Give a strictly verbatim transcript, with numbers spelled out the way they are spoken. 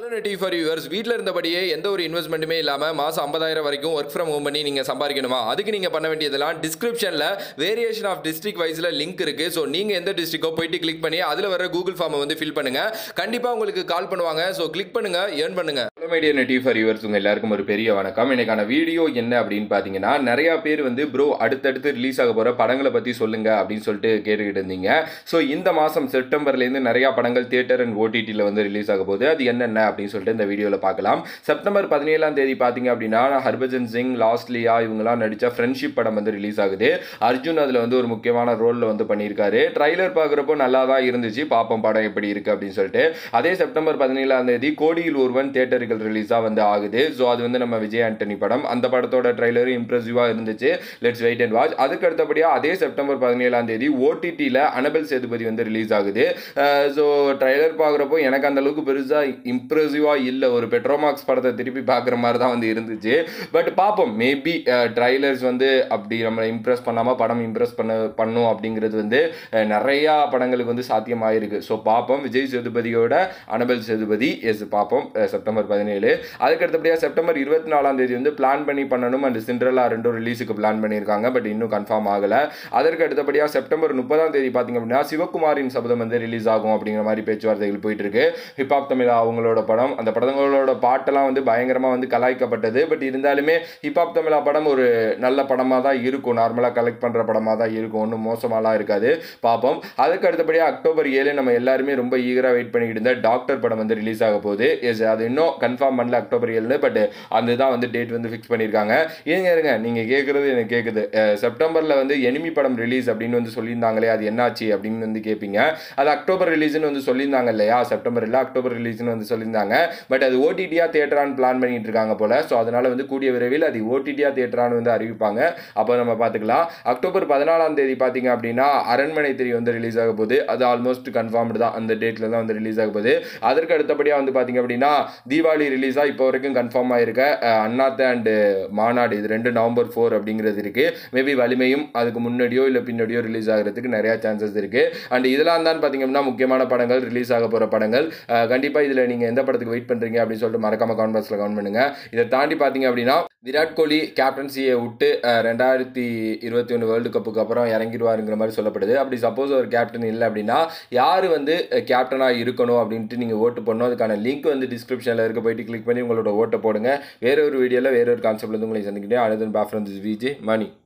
For viewers வீட்டில் இருந்தபடியே எந்த ஒரு இன்வெஸ்ட்மெண்ட்டுமே இல்லாமல் மாதம் ஐம்பதாயிரம் வரைக்கும் ஒர்க் ஃப்ரம் ஹோம் பண்ணி நீங்கள் சம்பாதிக்கணுமா? அதுக்கு நீங்கள் பண்ண வேண்டியதெல்லாம் டிஸ்கிரிப்ஷனில் வேரியேஷன் ஆஃப் டிஸ்ட்ரிக்ட் வைஸில் லிங்க் இருக்குது. ஸோ நீங்கள் எந்த டிஸ்ட்ரிக்டோ போயிட்டு கிளிக் பண்ணி அதில் வர கூகுள் ஃபார்மை வந்து ஃபில் பண்ணுங்கள். கண்டிப்பாக உங்களுக்கு கால் பண்ணுவாங்க. ஸோ கிளிக் பண்ணுங்கள், ஏர்ன் பண்ணுங்கள். மீடியா நெட்டிவ் ஃபார் யூவர்ஸ் உங்கள் எல்லாருக்கும் ஒரு பெரிய வணக்கம். எனக்கான வீடியோ என்ன அப்படின்னு பார்த்தீங்கன்னா, நிறையா பேர் வந்து ப்ரோ அடுத்தடுத்து ரிலீஸ் ஆக போகிற படங்களை பற்றி சொல்லுங்க அப்படின்னு சொல்லிட்டு கேட்டுக்கிட்டு இருந்தீங்க. ஸோ இந்த மாதம் செப்டம்பர்லேருந்து நிறையா படங்கள் தியேட்டர் அண்ட் ஓடிடியில் வந்து ரிலீஸ் ஆக போகுது. அது என்னென்ன அப்படின்னு சொல்லிட்டு இந்த வீடியோவில் பார்க்கலாம். செப்டம்பர் பதினேழாம் தேதி பார்த்தீங்க அப்படின்னா ஹர்பஜன் சிங், லாஸ்ட்லியா இவங்கெல்லாம் நடித்த ஃப்ரெண்ட்ஷிப் படம் வந்து ரிலீஸ் ஆகுது. அர்ஜுன் அதில் வந்து ஒரு முக்கியமான ரோலில் வந்து பண்ணியிருக்காரு. ட்ரைலர் பார்க்குறப்போ நல்லா தான் இருந்துச்சு. பாப்போம் படம் எப்படி இருக்குது அப்படின்னு சொல்லிட்டு. அதே செப்டம்பர் பதினேழாம் தேதி கோடியில் ஒருவன் தியேட்டர்கள் ரிலீஸாக வந்து ஆகுது. ஸோ அது வந்து நம்ம விஜய் ஆண்டனி படம். அந்த படத்தோட ட்ரைலரும் இம்ப்ரெசிவாக இருந்துச்சு. Let's wait and watch. அதுக்கு அடுத்தபடியாக அதே செப்டம்பர் பதினேழாம் தேதி ஓடிடியில் அனபெல் சேதுபதி வந்து ரிலீஸ் ஆகுது. ஸோ ட்ரைலர் பார்க்குறப்போ எனக்கு அந்த அளவுக்கு பெருசாக இம்ப்ரெசிவாக இல்லை. ஒரு பெட்ரோமாக்ஸ் படத்தை திருப்பி பார்க்குற மாதிரி தான் வந்து இருந்துச்சு. பட் பார்ப்போம், மேபி ட்ரைலர்ஸ் வந்து அப்படி நம்மளை இம்ப்ரெஸ் பண்ணாமல் படம் இம்ப்ரெஸ் பண்ண பண்ணும் அப்படிங்கிறது வந்து நிறையா படங்களுக்கு வந்து சாத்தியமாயிருக்கு. ஸோ பார்ப்போம். விஜய் சேதுபதியோட அனபெல் சேதுபதி எஸ் பார்ப்போம் செப்டம்பர் பதினேழு. அதுக்கு அடுத்தபடியாக செப்டம்பர் இருபத்தி நாலாம் தேதி வந்து பிளான் பண்ணி பண்ணணும் அண்ட் சிண்ட்ரெல்லா ரெண்டும் ரிலீஸுக்கு பிளான் பண்ணியிருக்காங்க. பட் இன்னும் கன்ஃபார்ம் ஆகலை. அதற்கு அடுத்தபடியாக செப்டம்பர் முப்பதாம் தேதி பார்த்தீங்க அப்படின்னா சிவகுமாரின் சபதம் வந்து ரிலீஸ் ஆகும் அப்படிங்கிற மாதிரி பேச்சுவார்த்தைகள் போயிட்டு இருக்கு. ஹிப்ஹாப் தமிழா அவங்களோட படம். அந்த படங்களோட பாட்டெல்லாம் வந்து பயங்கரமாக வந்து கலாய்க்கப்பட்டது. பட் இருந்தாலுமே ஹிப்ஹாப் தமிழா படம் ஒரு நல்ல படமாக தான் இருக்கும். நார்மலாக கலெக்ட் பண்ணுற படமாக தான் இருக்கும். ஒன்றும் மோசமாலாம் இருக்காது. பார்ப்போம். அதுக்கு அடுத்தபடியாக அக்டோபர் ஏழு நம்ம எல்லாருமே ரொம்ப ஈகராக வெயிட் பண்ணிக்கிட்டு இருந்த டாக்டர் படம் வந்து ரிலீஸ் ஆக போகுது. எஸ் அது இன்னும் கன்ஃபார்ம் பண்ணல அக்டோபர் ஏழு. பட் அதுதான் வந்து டேட் வந்து ஃபிக்ஸ் பண்ணியிருக்காங்க. ஏங்க இருங்க நீங்கள் கேட்குறது எனக்கு கேட்குது. செப்டம்பரில் வந்து எனிமி படம் ரிலீஸ் அப்படின்னு வந்து சொல்லியிருந்தாங்களே, அது என்னாச்சு அப்படின்னு வந்து கேட்பீங்க. அது அக்டோபர் ரிலீஸ்னு வந்து சொல்லியிருந்தாங்க இல்லையா? செப்டம்பர் இல்லை அக்டோபர் ரிலீஸ்னு வந்து சொல்லியிருந்தாங்க. பட் அது ஓடிடியா தியேட்டரான்னு பிளான் பண்ணிட்டு இருக்காங்க போல. ஸோ அதனால வந்து கூடிய விரைவில் அது ஓடிடியா தியேட்டரான்னு வந்து அறிவிப்பாங்க. அப்போ நம்ம பார்த்துக்கலாம். அக்டோபர் பதினாலாம் தேதி பார்த்தீங்க அப்படின்னா அரண்மனை த்ரீ வந்து ரிலீஸ் ஆக போகுது. அது ஆல்மோஸ்ட் கன்ஃபார்ம்டு தான். அந்த டேட்டில் தான் வந்து ரிலீஸ் ஆக போகுது. அதற்கு அடுத்தபடியாக வந்து பார்த்தீங்க அப்படின்னா தீபாவளி ரிலீஸாக இப்போ வரைக்கும் கன்ஃபார்ம் ஆயிருக்க அண்ணாத்த அண்ட் மாநாடு இது ரெண்டு நவம்பர் ஃபோர் அப்படிங்கிறது இருக்கு. மேபி வலிமையும் அதுக்கு முன்னாடியோ இல்லை பின்னாடியோ ரிலீஸ் ஆகிறதுக்கு நிறையா சான்சஸ் இருக்கு. அண்ட் இதெல்லாம் தான் பார்த்தீங்க அப்படின்னா முக்கியமான படங்கள் ரிலீஸ் ஆக போகிற படங்கள். கண்டிப்பாக இதில் நீங்கள் எந்த படத்துக்கு வெயிட் பண்ணுறீங்க அப்படின்னு சொல்லிட்டு மறக்காம கமெண்ட் பாக்ஸில் கமெண்ட் பண்ணுங்க. இதை தாண்டி பார்த்தீங்க அப்படின்னா விராட் கோலி கேப்டன்சியை விட்டு ரெண்டாயிரத்தி இருபத்தி ஒன்று வேர்ல்டு கப்புக்கு அப்புறம் இறங்கிடுவாருங்கிற மாதிரி சொல்லப்படுது. அப்படி சப்போஸ் ஒரு கேப்டன் இல்லை அப்படின்னா யார் வந்து கேப்டனாக இருக்கணும் அப்படின்ட்டு நீங்கள் ஓட்டு பண்ணணும். அதுக்கான லிங்க் வந்து டிஸ்கிரிப்ஷனில் இருக்க. போயிட்டு கிளிக் பண்ணி உங்களோட ஓட்டை போடுங்க. வேற ஒரு வீடியோவில் வேற ஒரு கான்செப்ட்ல இருந்து உங்களை சந்திக்கிட்டேன். அடுத்த back from this Vijay money.